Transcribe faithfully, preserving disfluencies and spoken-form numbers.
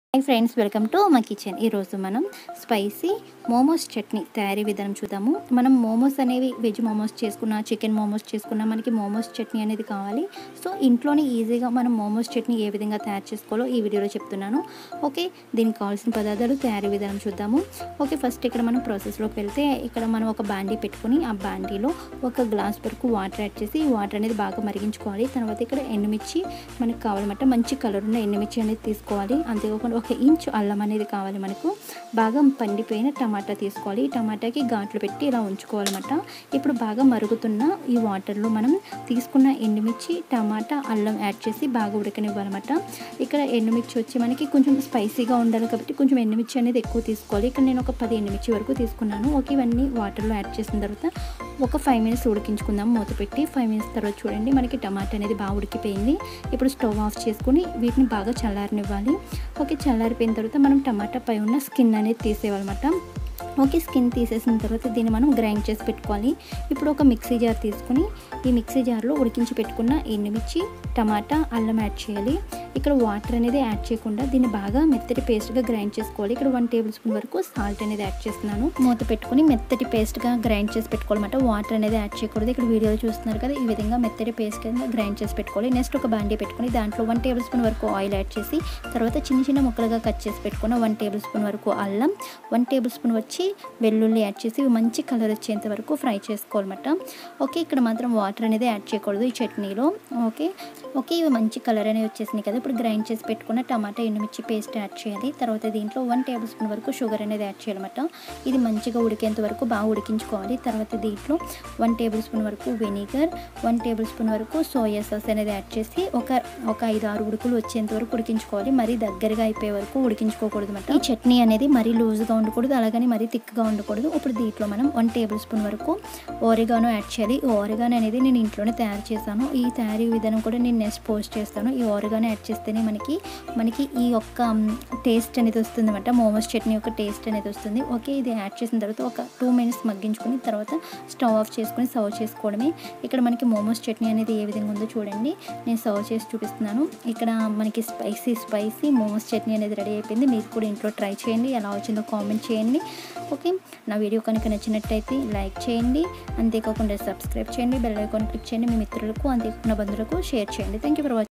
Hi friends, welcome to మా కిచెన్. ఈరోజు మనం స్పైసీ మోమోస్ చట్నీ తయారీ విధానం చూద్దాము. మనం మోమోస్ అనేవి వెజ్ మోమోస్ చేసుకున్నా, చికెన్ మోమోస్ చేసుకున్నా మనకి మోమోస్ చట్నీ అనేది కావాలి. సో ఇంట్లోనే ఈజీగా మనం మోమోస్ చట్నీ ఏ విధంగా తయారు చేసుకోవాలో ఈ వీడియోలో చెప్తున్నాను. ఓకే, దీనికి కావాల్సిన పదార్థాలు, తయారీ విధానం చూద్దాము. ఓకే, ఫస్ట్ ఇక్కడ మనం ప్రాసెస్లోకి వెళ్తే ఇక్కడ మనం ఒక బాండీ పెట్టుకుని ఆ బాండీలో ఒక గ్లాస్ వరకు వాటర్ యాడ్ చేసి ఈ వాటర్ అనేది బాగా మరిగించుకోవాలి. తర్వాత ఇక్కడ ఎండుమిర్చి మనకు కావాలన్నమాట, మంచి కలర్ ఉన్న ఎండుమిర్చి అనేది తీసుకోవాలి. అంతేకాకుండా ఒక ఇంచ్ అల్లం అనేది కావాలి. మనకు బాగా పండిపోయిన టమాటా తీసుకోవాలి. ఈ టమాటాకి ఘాట్లు పెట్టి ఇలా ఉంచుకోవాలన్నమాట. ఇప్పుడు బాగా మరుగుతున్న ఈ వాటర్లో మనం తీసుకున్న ఎండుమిర్చి, టమాటా, అల్లం యాడ్ చేసి బాగా ఉడకనివ్వాలన్నమాట. ఇక్కడ ఎండుమిర్చి వచ్చి మనకి కొంచెం స్పైసీగా ఉండాలి కాబట్టి కొంచెం ఎండుమిర్చి అనేది ఎక్కువ తీసుకోవాలి. ఇక్కడ నేను ఒక పది ఎండుమిర్చి వరకు తీసుకున్నాను. ఓకే, ఇవన్నీ వాటర్లో యాడ్ చేసిన తర్వాత ఒక ఫైవ్ మినిట్స్ ఉడికించుకుందాం మూత పెట్టి. ఫైవ్ మినిట్స్ తర్వాత చూడండి మనకి టమాటా అనేది బాగా ఉడికిపోయింది. ఇప్పుడు స్టవ్ ఆఫ్ చేసుకుని వీటిని బాగా చల్లారనివ్వాలి. ఓకే, చల్లారిపోయిన తర్వాత మనం టమాటా పై ఉన్న స్కిన్ అనేది తీసేయాలన్నమాట. ఓకే, స్కిన్ తీసేసిన తర్వాత దీన్ని మనం గ్రైండ్ చేసి పెట్టుకోవాలి. ఇప్పుడు ఒక మిక్సీ జార్ తీసుకుని ఈ మిక్సీ జార్లో ఉడికించి పెట్టుకున్న ఎండుమిర్చి, టమాటా, అల్లం యాడ్ చేయాలి. ఇక్కడ వాటర్ అనేది యాడ్ చేయకుండా దీన్ని బాగా మెత్తటి పేస్ట్గా గ్రైండ్ చేసుకోవాలి. ఇక్కడ వన్ టేబుల్ స్పూన్ వరకు సాల్ట్ అనేది యాడ్ చేస్తున్నాను. మూత పెట్టుకుని మెత్తటి పేస్ట్గా గ్రైండ్ చేసి పెట్టుకోవాలన్నమాట. వాటర్ అనేది యాడ్ చేయకూడదు. ఇక్కడ వీడియోలో చూస్తున్నారు కదా, ఈ విధంగా మెత్తటి పేస్ట్ కింద గ్రైండ్ చేసి పెట్టుకోవాలి. నెక్స్ట్ ఒక బాండీ పెట్టుకుని దాంట్లో వన్ టేబుల్ స్పూన్ వరకు ఆయిల్ యాడ్ చేసి తర్వాత చిన్న చిన్న ముక్కలుగా కట్ చేసి పెట్టుకున్న వన్ టేబుల్ స్పూన్ వరకు అల్లం, వన్ టేబుల్ స్పూన్ వచ్చి వెల్లుల్లి యాడ్ చేసి మంచి కలర్ వచ్చేంత వరకు ఫ్రై చేసుకోవాలన్నమాట. ఓకే, ఇక్కడ మాత్రం వాటర్ అనేది యాడ్ చేయకూడదు ఈ చట్నీలో. ఓకే ఓకే ఇవి మంచి కలర్ అనేది వచ్చేసినాయి కదా. ఇప్పుడు గ్రైండ్ చేసి పెట్టుకున్న టమాటా, ఎండుమిర్చి పేస్ట్ యాడ్ చేయాలి. తర్వాత దీంట్లో వన్ టేబుల్ స్పూన్ వరకు షుగర్ అనేది యాడ్ చేయాలన్నమాట. ఇది మంచిగా ఉడికేంత వరకు బాగా ఉడికించుకోవాలి. తర్వాత దీంట్లో వన్ టేబుల్ స్పూన్ వరకు వెనిగర్, వన్ టేబుల్ స్పూన్ వరకు సోయా సాస్ అనేది యాడ్ చేసి ఒక ఒక ఐదు ఆరు ఉడుకులు వచ్చేంత వరకు ఉడికించుకోవాలి. మరీ దగ్గరగా అయిపోయే వరకు ఉడికించుకోకూడదు అన్నమాట. ఈ చట్నీ అనేది మరీ లూజ్గా ఉండకూడదు, అలాగని మరీ థిక్గా ఉండకూడదు. ఇప్పుడు దీంట్లో మనం వన్ టేబుల్ స్పూన్ వరకు ఓరిగానో యాడ్ చేయాలి. ఈ ఓరిగానో అనేది నేను ఇంట్లోనే తయారు చేశాను. ఈ తయారీ విధానం కూడా నేను నెక్స్ట్ పోస్ట్ చేస్తాను. ఈ ఓరిగానో యాడ్ చేస్తేనే మనకి మనకి ఈ యొక్క టేస్ట్ అనేది వస్తుంది అన్నమాట. మోమోస్ చట్నీ యొక్క టేస్ట్ అనేది వస్తుంది. ఓకే, ఇది యాడ్ చేసిన తర్వాత ఒక టూ మినిట్స్ మగ్గించుకుని తర్వాత స్టవ్ ఆఫ్ చేసుకుని సర్వ్ చేసుకోవడమే. ఇక్కడ మనకి మోమోస్ చట్నీ అనేది ఏ విధంగా ఉందో చూడండి, నేను సర్వ్ చేసి చూపిస్తున్నాను. ఇక్కడ మనకి స్పైసీ స్పైసీ మోమోస్ చట్నీ అనేది రెడీ అయిపోయింది. మీరు కూడా ఇంట్లో ట్రై చేయండి, ఎలా వచ్చిందో కామెంట్ చేయండి. ఓకే, నా వీడియో కనుక నచ్చినట్టయితే లైక్ చేయండి, అంతేకాకుండా సబ్స్క్రైబ్ చేయండి, బెల్ ఐకాన్ క్లిక్ చేయండి, మీ మిత్రులకు అంతేకాకుండా బంధువులకు షేర్ చేయండి. Thank you for watching.